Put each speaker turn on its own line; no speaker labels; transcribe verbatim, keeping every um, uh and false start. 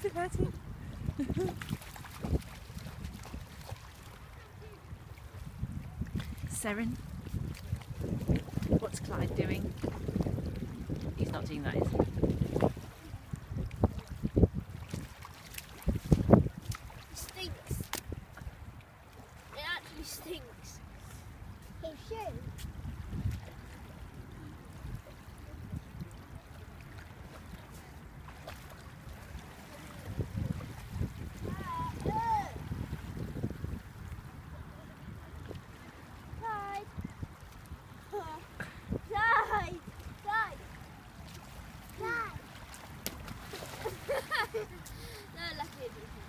it, that's it. Seren, what's Clyde doing? He's not doing that, is he?
Stinks. It actually stinks. His shoe. No, lucky it didn't.